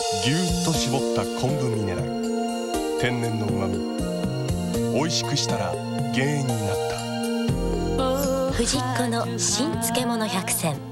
ぎゅーっと絞った昆布ミネラル、天然の旨味、おいしくしたら芸になった。 藤子の新漬物百選。